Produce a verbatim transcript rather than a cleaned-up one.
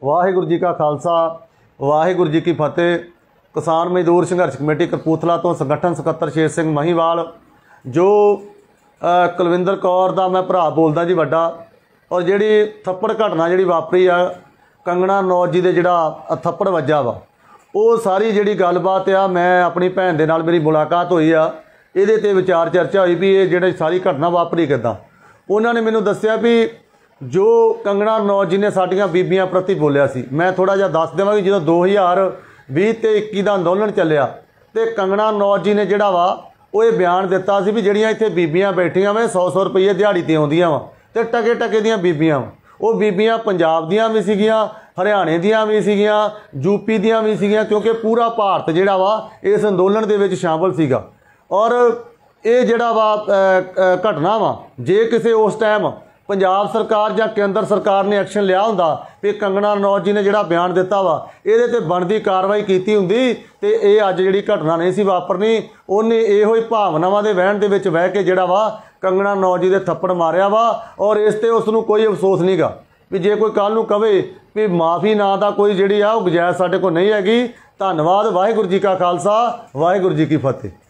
वाहिगुरू जी का खालसा वाहिगुरू जी की फतेह। किसान मजदूर संघर्ष कमेटी कपूरथला तो संगठन सकत्तर शेर सिंह महिवाल जो कुलविंदर कौर दा मैं भरा बोलदा जी वड्डा, और जिहड़ी थप्पड़ घटना जिहड़ी वापरी आ कंगना नौज जी दे जिहड़ा थप्पड़ वज्जा वा वो सारी जिहड़ी गलबात आ मैं अपनी भैन दे नाल मेरी मुलाकात हुई आ, इहदे ते विचार चर्चा हुई भी ये जिहड़ी सारी घटना वापरी किद्दां। उन्होंने मैनूं दस्सिया भी जो कंगना नौज जी ने साडियां बीबियां प्रति बोलिया सी, मैं थोड़ा जिहा दस देवां कि जो दो हज़ार भी ते इक्की का अंदोलन चलिया तो कंगना नौज जी ने जिहड़ा वा वो ये बयान दिता सी भी जिहड़ियां इत्थे बीबियां बैठियां वा सौ सौ रुपये दिहाड़ी ते आउंदियां वा ते टके टके दियां बीबियां वा, वो बीबियां पंजाब दियां भी सीगियां, हरियाणे दियां भी सीगियां, यूपी दियां भी सीगियां, क्योंकि पूरा भारत जिहड़ा वा इस अंदोलन दे विच शामिल सीगा। और ये जिहड़ा वा घटना वा जे किसी उस टाइम पंजाब सरकार या केंद्र सरकार ने एक्शन लिया हुंदा भी कंगना नौज जी ने जिहड़ा बयान दिता वा इहदे ते बनदी कार्रवाई कीती हुंदी ते ये अज जिहड़ी घटना नहीं सी वापरनी। उन्हें इहो ही भावनावां दे वहण दे विच बह के जिहड़ा वा कंगना नौज जी दे थप्पड़ मारिया वा, और इस ते उसनूं कोई अफसोस नहीं गा भी जे कोई कल नूं कहे भी माफ़ी ना दा कोई जिहड़ी आ गुंजाइश साडे कोल नहीं हैगी। धन्नवाद। वाहिगुरू जी का खालसा वाहिगुरू जी की फतेह।